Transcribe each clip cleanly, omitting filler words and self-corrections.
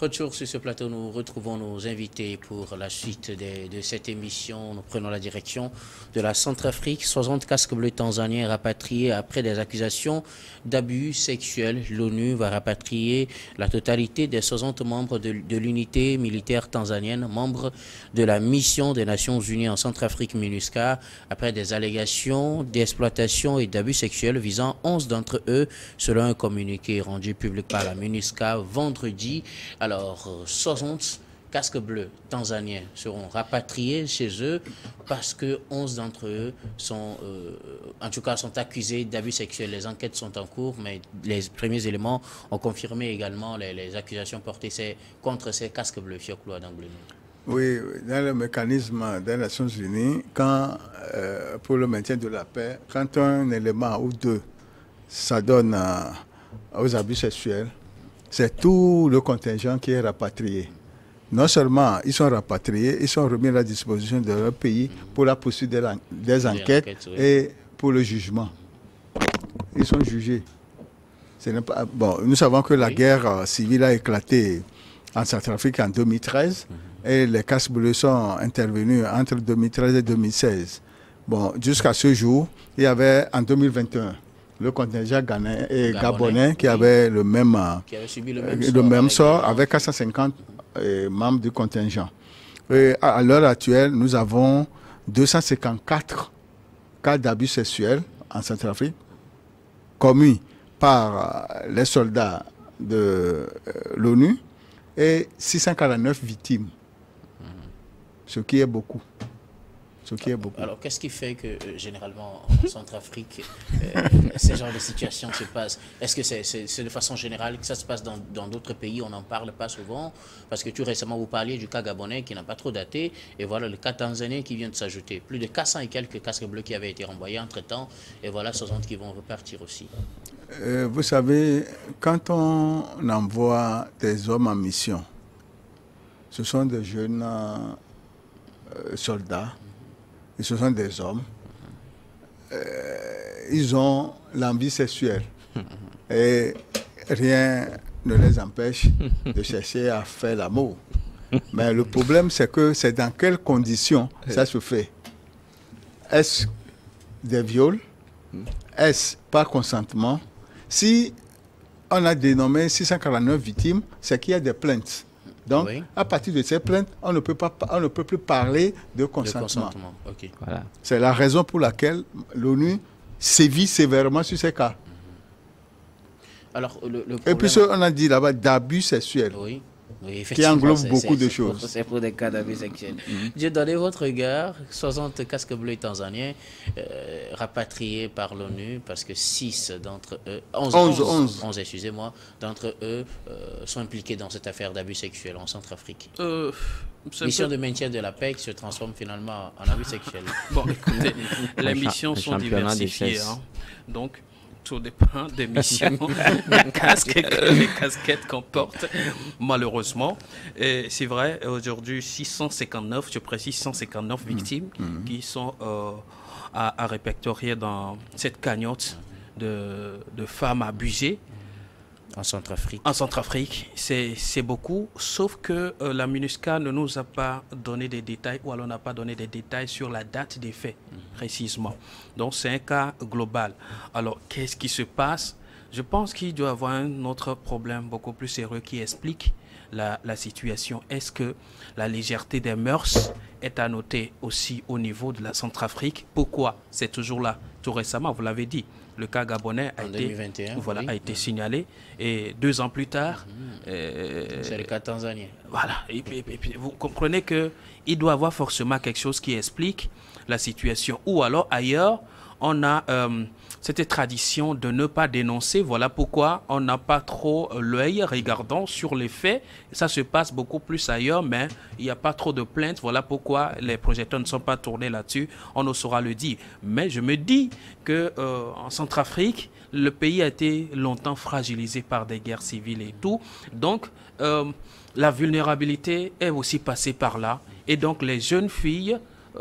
Retour sur ce plateau, nous retrouvons nos invités pour la suite de cette émission. Nous prenons la direction de la Centrafrique. 60 casques bleus tanzaniens rapatriés après des accusations d'abus sexuels. L'ONU va rapatrier la totalité des 60 membres de l'unité militaire tanzanienne, membres de la mission des Nations Unies en Centrafrique MINUSCA, après des allégations d'exploitation et d'abus sexuels visant 11 d'entre eux, selon un communiqué rendu public par la MINUSCA vendredi. Alors, 60 casques bleus tanzaniens seront rapatriés chez eux parce que 11 d'entre eux sont, en tout cas, sont accusés d'abus sexuels. Les enquêtes sont en cours, mais les premiers éléments ont confirmé également les accusations portées contre ces casques bleus. Fioclo d'Anglais. Oui, dans le mécanisme des Nations Unies, quand, pour le maintien de la paix, quand un élément ou deux s'adonne aux abus sexuels, c'est tout le contingent qui est rapatrié. Non seulement ils sont rapatriés, ils sont remis à la disposition de leur pays pour la poursuite des enquêtes et pour le jugement. Ils sont jugés. Bon, nous savons que la guerre civile a éclaté en Centrafrique en 2013 et les casques bleus sont intervenus entre 2013 et 2016. Bon, jusqu'à ce jour, il y avait en 2021 le contingent gabonais qui avait le même, qui avait subi le même sort avec 450 membres du contingent. Et à l'heure actuelle, nous avons 254 cas d'abus sexuels en Centrafrique commis par les soldats de l'ONU et 649 victimes, ce qui est beaucoup. Alors, qu'est-ce qui fait que, généralement, en Centrafrique, ce genre de situation se passe? Est-ce que c'est de façon générale que ça se passe dans d'autres pays? On n'en parle pas souvent, parce que tout récemment, vous parliez du cas gabonais qui n'a pas trop daté, et voilà le cas tanzanien qui vient de s'ajouter. Plus de 400 et quelques casques bleus qui avaient été renvoyés entre-temps, et voilà 60 qui vont repartir aussi. Vous savez, quand on envoie des hommes en mission, ce sont des jeunes soldats, et ce sont des hommes, ils ont l'envie sexuelle et rien ne les empêche de chercher à faire l'amour. Mais le problème, c'est que c'est dans quelles conditions ça se fait. Est-ce des viols? Est-ce par consentement? Si on a dénommé 649 victimes, c'est qu'il y a des plaintes. Donc, à partir de ces plaintes, on ne peut plus parler de consentement. Okay. Voilà. C'est la raison pour laquelle l'ONU sévit sévèrement sur ces cas. Alors, le problème... Et puis, on a dit là-bas d'abus sexuels. Oui, qui englobe beaucoup de choses. C'est pour des cas d'abus sexuels. J'ai donné votre regard, 60 casques bleus tanzaniens rapatriés par l'ONU parce que 6 d'entre eux, 11 excusez-moi, d'entre eux sont impliqués dans cette affaire d'abus sexuels en Centrafrique. Mission de maintien de la paix qui se transforme finalement en abus sexuels. Bon, écoutez, les missions sont diversifiées. Donc, tout dépend des missions, des casquettes qu'on porte, malheureusement. Et c'est vrai, aujourd'hui, 659, je précise 659 victimes qui sont à répertorier dans cette cagnotte de femmes abusées. En Centrafrique. En Centrafrique, c'est beaucoup, sauf que la MINUSCA ne nous a pas donné des détails, ou alors n'a pas donné des détails sur la date des faits, précisément. Donc c'est un cas global. Alors qu'est-ce qui se passe? Je pense qu'il doit y avoir un autre problème beaucoup plus sérieux qui explique la situation. Est-ce que la légèreté des mœurs est à noter aussi au niveau de la Centrafrique? Pourquoi? C'est toujours là. Tout récemment, vous l'avez dit, le cas gabonais a été signalé et 2 ans plus tard... c'est le cas tanzanien. Voilà. Et puis, vous comprenez qu'il doit y avoir forcément quelque chose qui explique la situation. Ou alors, ailleurs, on a cette tradition de ne pas dénoncer. Voilà pourquoi on n'a pas trop l'œil regardant sur les faits. Ça se passe beaucoup plus ailleurs, mais il n'y a pas trop de plaintes. Voilà pourquoi les projecteurs ne sont pas tournés là-dessus. On ne saura le dire. Mais je me dis qu'en Centrafrique, le pays a été longtemps fragilisé par des guerres civiles et tout. Donc, la vulnérabilité est aussi passée par là. Et donc, les jeunes filles,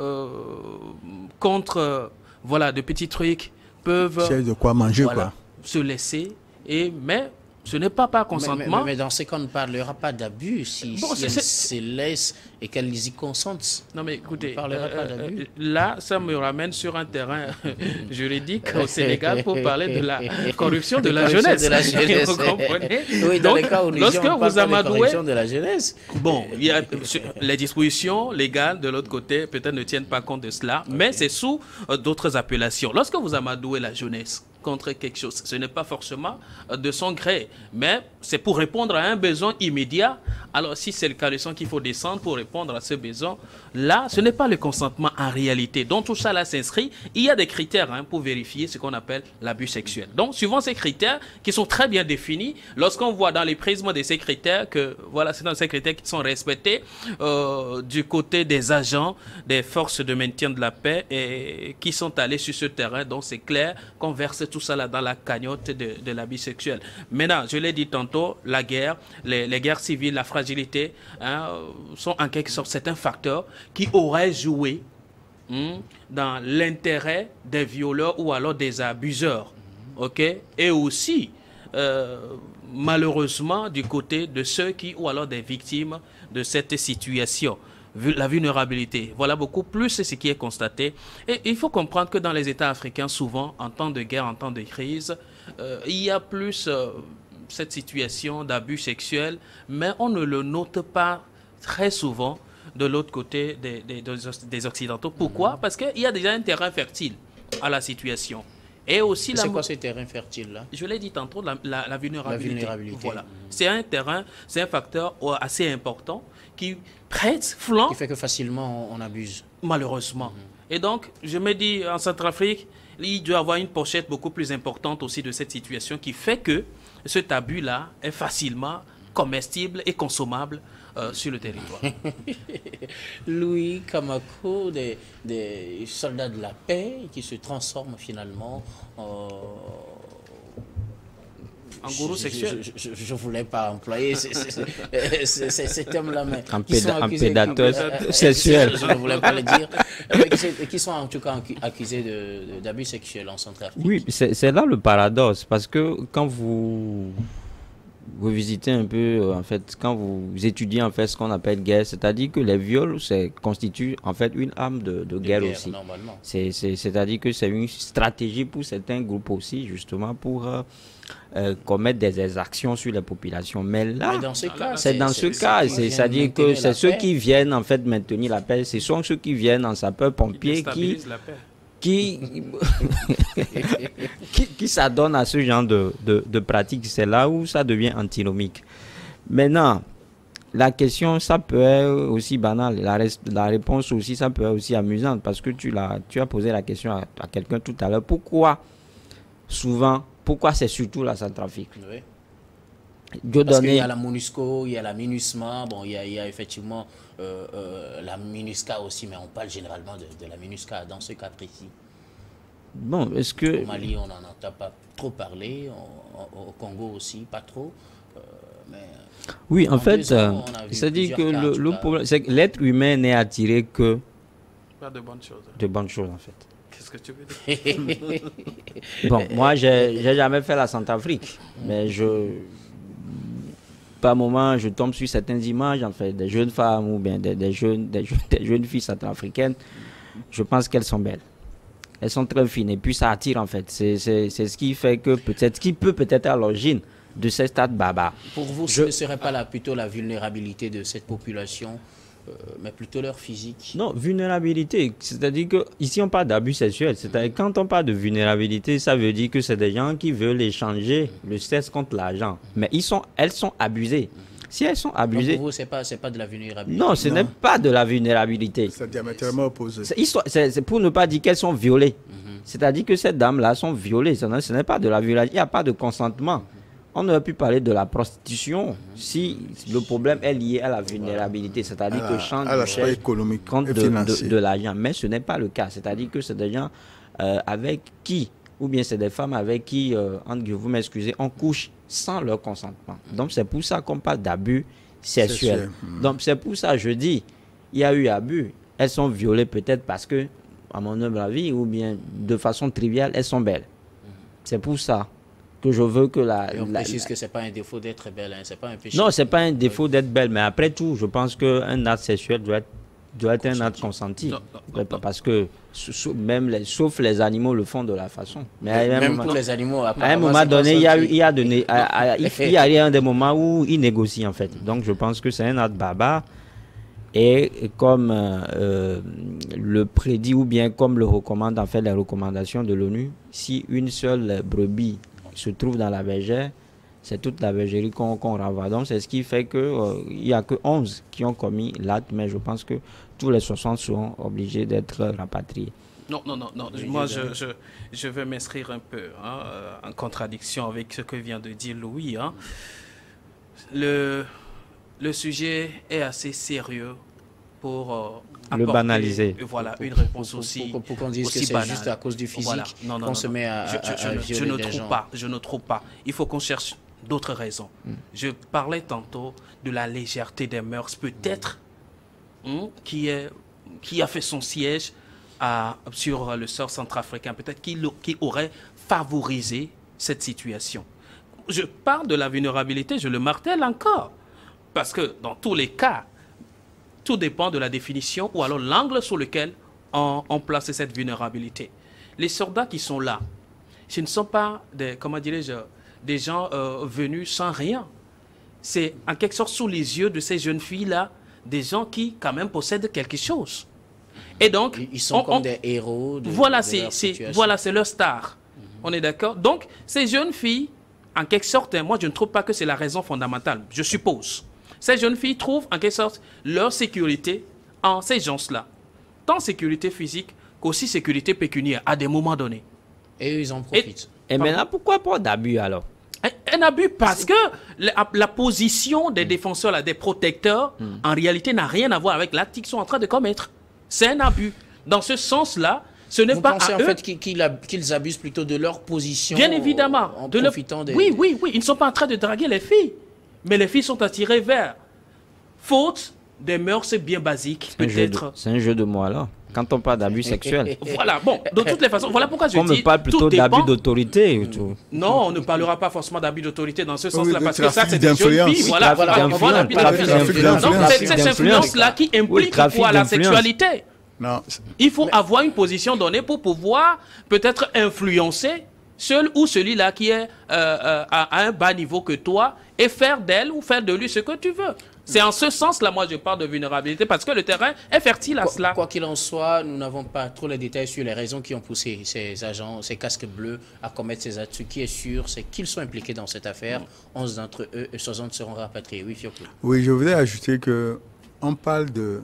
contre de petits trucs, peuvent de quoi manger, se laisser. Mais Ce n'est pas par consentement. Mais dans ce cas, on ne parlera pas d'abus si, Bon, si elles se laissent et qu'elles y consentent. Non mais écoutez, On ne parlera pas d'abus. là, ça me ramène sur un terrain juridique au Sénégal pour parler de la corruption de la jeunesse. De la jeunesse. Vous comprenez? Oui, dans Donc, les cas où nous lorsque on parle vous pas de amadouez, corruption de la jeunesse. bon, il y a, les dispositions légales de l'autre côté peut-être ne tiennent pas compte de cela, mais c'est sous d'autres appellations. Lorsque vous amadouez la jeunesse contre quelque chose, ce n'est pas forcément de son gré, mais c'est pour répondre à un besoin immédiat. Alors si c'est le cas, le sens qu'il faut descendre pour répondre à ce besoin, là, ce n'est pas le consentement en réalité. Donc tout ça là s'inscrit. Il y a des critères pour vérifier ce qu'on appelle l'abus sexuel. Donc suivant ces critères qui sont très bien définis, lorsqu'on voit dans les prismes de ces critères que voilà, c'est dans ces critères qui sont respectés du côté des agents des forces de maintien de la paix et qui sont allés sur ce terrain, donc c'est clair qu'on verse tout ça là dans la cagnotte de l'abus sexuel. Maintenant, je l'ai dit tantôt, la guerre, les guerres civiles, la fragilité sont en quelque sorte certains facteurs qui auraient joué dans l'intérêt des violeurs ou alors des abuseurs. Ok? Et aussi, malheureusement, du côté de ceux qui, ou alors des victimes de cette situation. La vulnérabilité. Voilà beaucoup plus ce qui est constaté. Et il faut comprendre que dans les États africains, souvent, en temps de guerre, en temps de crise, il y a plus cette situation d'abus sexuel, mais on ne le note pas très souvent de l'autre côté des Occidentaux. Pourquoi? Parce qu'il y a déjà un terrain fertile à la situation. Et aussi c'est quoi ce terrain fertile-là? Je l'ai dit tantôt, la vulnérabilité. La vulnérabilité. Voilà. C'est un terrain, c'est un facteur assez important qui prête flanc. Qui fait que facilement on abuse. Malheureusement. Et donc, je me dis, en Centrafrique, il doit y avoir une pochette beaucoup plus importante aussi de cette situation qui fait que cet abus-là est facilement comestible et consommable sur le territoire. Louis Kamako, des soldats de la paix qui se transforment finalement en gourou sexuel. Je ne voulais pas employer ces termes-là, mais un prédateur sexuel. Je ne voulais pas le dire. Qui sont en tout cas accusés d'abus sexuels en Centrafrique. Oui, c'est là le paradoxe, parce que quand vous visitez un peu, en fait, quand vous étudiez en fait ce qu'on appelle guerre, c'est-à-dire que les viols constituent en fait une arme de guerre aussi. Normalement. C'est-à-dire que c'est une stratégie pour certains groupes aussi, justement, pour commettre des exactions sur les populations. Mais là, c'est dans ce cas, c'est-à-dire que c'est ceux qui viennent en fait maintenir la paix, ce sont ceux qui viennent en sapeurs-pompiers qui s'adonnent à ce genre de pratiques. C'est là où ça devient antinomique. Maintenant, la question, ça peut être aussi banal. La réponse aussi, ça peut être aussi amusante, parce que tu as posé la question à quelqu'un tout à l'heure. Pourquoi c'est surtout la Centrafrique? Oui. Parce qu'il y a la MONUSCO, il y a la MINUSMA, bon, il y a effectivement la MINUSCA aussi, mais on parle généralement de la MINUSCA dans ce cas précis. Bon, est-ce que... Au Mali, on n'en entend pas trop parler, au Congo aussi, pas trop. Mais oui, en fait, c'est-à-dire que le problème, c'est que l'être humain n'est attiré que... Pas de bonnes choses. De bonnes choses, en fait. Qu'est-ce que tu veux dire? Bon, moi, j'ai jamais fait la Centrafrique, mais par moment, je tombe sur certaines images, en fait, des jeunes femmes ou bien des jeunes filles centrafricaines. Je pense qu'elles sont belles. Elles sont très fines et puis ça attire, en fait. C'est ce qui fait que ce qui peut peut-être à l'origine de ces stades barbares. Pour vous, ce ne serait pas là plutôt la vulnérabilité de cette population, mais plutôt leur physique? Non, vulnérabilité, c'est-à-dire que ici on parle d'abus sexuels. C'est-à-dire quand on parle de vulnérabilité, ça veut dire que c'est des gens qui veulent échanger le sexe contre l'argent. Mais elles sont abusées. Si elles sont abusées... Donc pour vous, ce n'est pas de la vulnérabilité? Non, ce n'est pas de la vulnérabilité. C'est diamétralement opposé. C'est pour ne pas dire qu'elles sont violées. C'est-à-dire que ces dames-là sont violées. Ce n'est pas de la violation. Il n'y a pas de consentement. On aurait pu parler de la prostitution si le problème est lié à la vulnérabilité, c'est-à-dire que change économique compte de l'argent. Mais ce n'est pas le cas. C'est-à-dire que c'est des gens avec qui, ou bien c'est des femmes avec qui, vous m'excusez, on couche sans leur consentement. Donc c'est pour ça qu'on parle d'abus sexuels. Donc c'est pour ça que je dis, il y a eu abus. Elles sont violées peut-être parce que, à mon humble avis, ou bien de façon triviale, elles sont belles. C'est pour ça. que je veux que Et on précise que ce n'est pas un défaut d'être belle, hein, c'est pas un péché. Non, c'est pas un défaut d'être belle, mais après tout, je pense qu'un acte sexuel doit être un acte consenti. Non. Parce que sauf les animaux le font de la façon. Mais Même pour les animaux, à un moment donné, il y a des moments où ils négocient en fait. Donc je pense que c'est un acte barbare. Et comme le prédit ou bien comme le recommande en fait les recommandations de l'ONU, si une seule brebis se trouve dans la bergère, c'est toute la bergerie qu'on renvoie. Donc c'est ce qui fait qu'il n'y a que 11 qui ont commis l'acte, mais je pense que tous les 60 seront obligés d'être rapatriés. Non. Moi, je vais m'inscrire un peu en contradiction avec ce que vient de dire Louis. Hein. Le sujet est assez sérieux pour le banaliser. Voilà, une réponse aussi. Pour qu'on dise que c'est juste à cause du physique qu'on se met à violer des gens. Je ne trouve pas. Il faut qu'on cherche d'autres raisons. Je parlais tantôt de la légèreté des mœurs, peut-être, qui a fait son siège sur le sort centrafricain, peut-être qui aurait favorisé cette situation. Je parle de la vulnérabilité, je le martèle encore, parce que dans tous les cas, tout dépend de la définition ou alors l'angle sur lequel on place cette vulnérabilité. Les soldats qui sont là, ce ne sont pas des gens venus sans rien. C'est en quelque sorte sous les yeux de ces jeunes filles-là, des gens qui quand même possèdent quelque chose. Et donc, ils sont comme des héros de voilà, leur c'est leur star. On est d'accord? Donc, ces jeunes filles, en quelque sorte, moi je ne trouve pas que c'est la raison fondamentale, je suppose. Ces jeunes filles trouvent en quelque sorte leur sécurité en ces gens-là. Tant sécurité physique qu'aussi sécurité pécuniaire à des moments donnés. Et eux, ils en profitent. Et maintenant, pourquoi pas d'abus alors? Un abus parce que la position des défenseurs, là, des protecteurs, en réalité n'a rien à voir avec l'acte qu'ils sont en train de commettre. C'est un abus. Dans ce sens-là, ce n'est pas pensez à en eux... fait qu'ils abusent plutôt de leur position. Bien évidemment. En profitant des... Oui. Ils ne sont pas en train de draguer les filles. Mais les filles sont attirées vers, faute des mœurs bien basiques, peut-être. C'est un jeu de mots alors. Quand on parle d'abus sexuel. Voilà, bon, de toutes les façons, voilà pourquoi je on dis... On me parle plutôt d'abus d'autorité. Non, on ne parlera pas forcément d'abus d'autorité dans ce sens-là, Oui, parce que ça, c'est des jeunes filles. Voilà, donc, c'est cette influence-là qui implique quoi? La sexualité. Non. Il faut avoir une position donnée pour pouvoir peut-être influencer seul ou celui-là qui est à un bas niveau que toi et faire d'elle ou faire de lui ce que tu veux. C'est en ce sens-là, moi, je parle de vulnérabilité parce que le terrain est fertile à cela. Quoi qu'il en soit, nous n'avons pas trop les détails sur les raisons qui ont poussé ces agents, ces casques bleus à commettre ces actes. Ce qui est sûr, c'est qu'ils sont impliqués dans cette affaire. 11 d'entre eux et 60 seront rapatriés. Oui, Fioclo. Oui, je voudrais ajouter qu'on parle de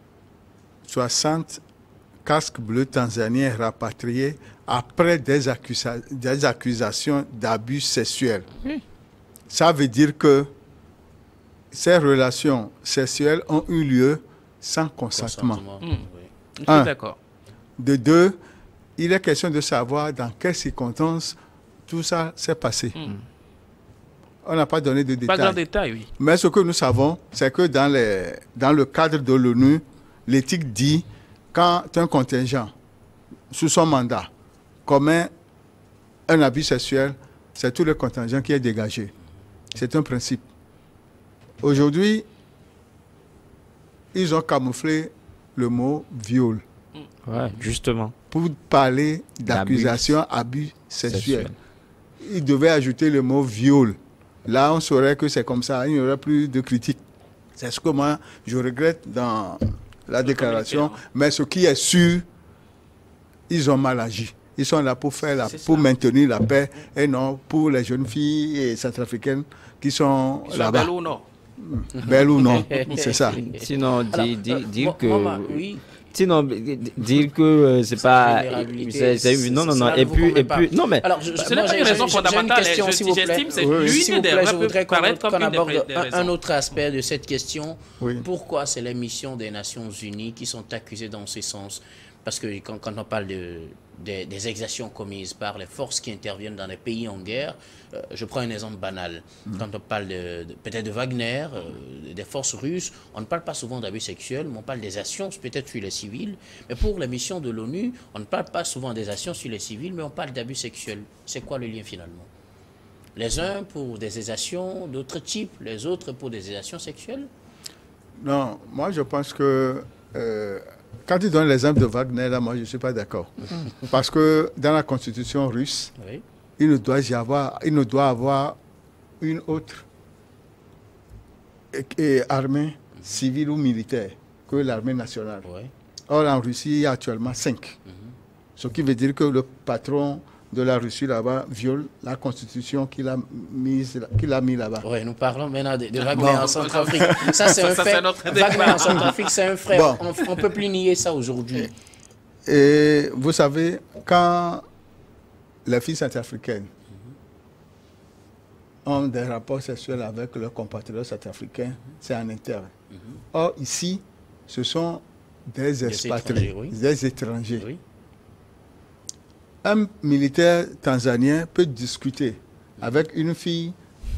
60 casques bleus tanzaniens rapatriés après des accusations d'abus sexuels. Ça veut dire que ces relations sexuelles ont eu lieu sans consentement. Oui. Je suis d'accord. De deux, il est question de savoir dans quelles circonstances tout ça s'est passé. On n'a pas donné de détails. Pas grand détail, oui. Mais ce que nous savons, c'est que dans le cadre de l'ONU, l'éthique dit quand un contingent, sous son mandat, commet un abus sexuel, c'est tout le contingent qui est dégagé. C'est un principe. Aujourd'hui, ils ont camouflé le mot viol. Ouais, justement. Pour parler d'accusation abus sexuel. Ils devaient ajouter le mot viol. Là, on saurait que c'est comme ça, il n'y aurait plus de critique. C'est ce que moi, je regrette dans la déclaration. Mais ce qui est sûr, ils ont mal agi. Ils sont là pour maintenir la paix et non pour les jeunes filles centrafricaines qui sont là-bas. Belles ou non? Belles ou non, c'est ça. Sinon, dire que... oui. Sinon, dire que c'est pas... Non. Et puis... Non, mais... Alors, ce n'est pas une raison fondamentale. J'estime c'est l'une des raisons. Je voudrais qu'on aborde un autre aspect de cette question. Pourquoi c'est les missions des Nations Unies qui sont accusées dans ce sens? Parce que quand on parle des exactions commises par les forces qui interviennent dans les pays en guerre, je prends un exemple banal. Quand on parle peut-être de Wagner, des forces russes, on ne parle pas souvent d'abus sexuels, mais on parle des actions peut-être sur les civils. Mais pour les missions de l'ONU, on ne parle pas souvent des actions sur les civils, mais on parle d'abus sexuels. C'est quoi le lien finalement? Les uns pour des exactions d'autres types, les autres pour des exactions sexuelles? Non, moi je pense que quand tu donnes l'exemple de Wagner, là, moi je ne suis pas d'accord. Parce que dans la constitution russe, Oui. il ne doit avoir une autre armée civile ou militaire que l'armée nationale. Oui. Or, en Russie, il y a actuellement 5. Ce qui veut dire que le patron de la Russie là-bas viole la constitution qu'il a mis là-bas. Oui, nous parlons maintenant de Wagner en Centrafrique. Ça, c'est un Ça, fait. c'est notre Wagner en Centrafrique, c'est un fait. Bon. On ne peut plus nier ça aujourd'hui. Et vous savez, quand les filles centrafricaines ont des rapports sexuels avec leurs compatriotes centrafricains, c'est en interne. Or, ici, ce sont des expatriés, étrangers, oui. des étrangers. Oui. Un militaire tanzanien peut discuter avec une fille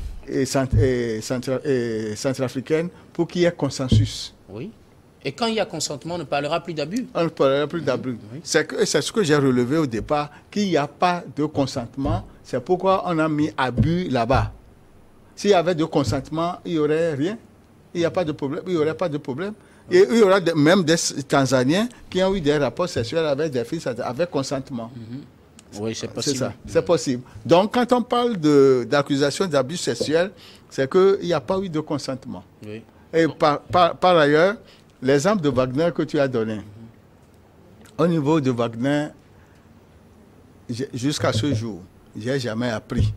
centrafricaine pour qu'il y ait consensus. Oui. Et quand il y a consentement, on ne parlera plus d'abus. On ne parlera plus d'abus. Oui. C'est ce que j'ai relevé au départ, qu'il n'y a pas de consentement. C'est pourquoi on a mis abus là-bas. S'il y avait de consentement, il n'y aurait rien. Il n'y a pas de problème. Il n'y aurait pas de problème. Et il y aura même des Tanzaniens qui ont eu des rapports sexuels avec des filles avec consentement. Oui, c'est possible. C'est ça, c'est possible. Donc, quand on parle d'accusation d'abus sexuels, c'est qu'il n'y a pas eu de consentement. Oui. Et par ailleurs, l'exemple de Wagner que tu as donné, au niveau de Wagner, jusqu'à ce jour, je n'ai jamais appris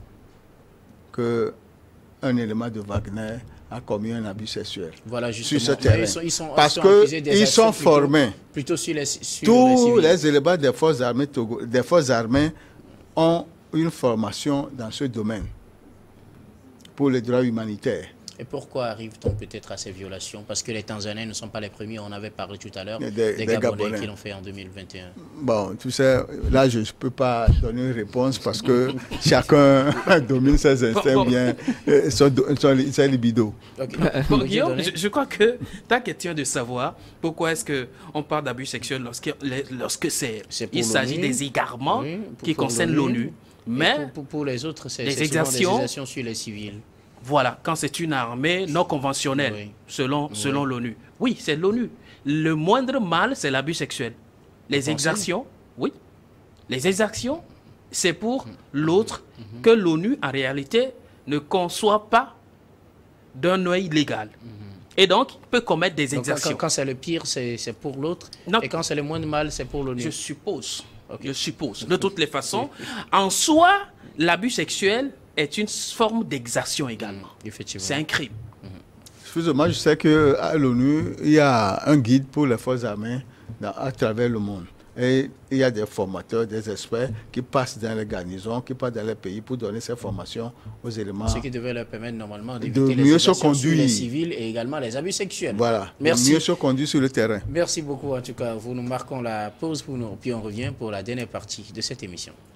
qu'un élément de Wagner a commis un abus sexuel. Voilà, justement. Sur ce terrain. Parce qu'ils sont formés. Plutôt sur les Tous civils. les éléments des forces armées ont une formation dans ce domaine pour les droits humanitaires. Et pourquoi arrive-t-on peut-être à ces violations? Parce que les Tanzaniens ne sont pas les premiers. On avait parlé tout à l'heure des Gabonais qui l'ont fait en 2021. Bon, tu sais, là, je ne peux pas donner une réponse parce que chacun domine ses instincts bien, son libido. Okay. Bon, Guillaume, je crois que ta question de savoir pourquoi est-ce qu'on parle d'abus sexuels lorsque il s'agit des égarements Oui, qui concernent l'ONU. Mais pour les autres, c'est les souvent exactions, des exactions sur les civils. voilà, quand c'est une armée non conventionnelle, Oui. selon l'ONU. Oui, c'est l'ONU. Le moindre mal, c'est l'abus sexuel. Les exactions, oui. Les exactions, c'est pour l'autre que l'ONU, en réalité, ne conçoit pas d'un œil légal. Et donc, peut commettre des Donc, exactions. quand c'est le pire, c'est pour l'autre. Non. Et quand c'est le moins de mal, c'est pour l'ONU. Je suppose. Je suppose. De toutes les façons, en soi, l'abus sexuel est une forme d'exaction également. Effectivement. C'est un crime. Excusez-moi, je sais qu'à l'ONU, il y a un guide pour les forces armées à travers le monde. Et il y a des formateurs, des experts qui passent dans les garnisons, qui passent dans les pays pour donner ces formations aux éléments. Ce qui devait leur permettre normalement De d'éviter les mieux se exactions sur les conduire. civils et également les abus sexuels. Voilà, Merci. mieux se conduire sur le terrain. Merci beaucoup en tout cas. Vous nous marquons la pause pour nous, puis on revient pour la dernière partie de cette émission.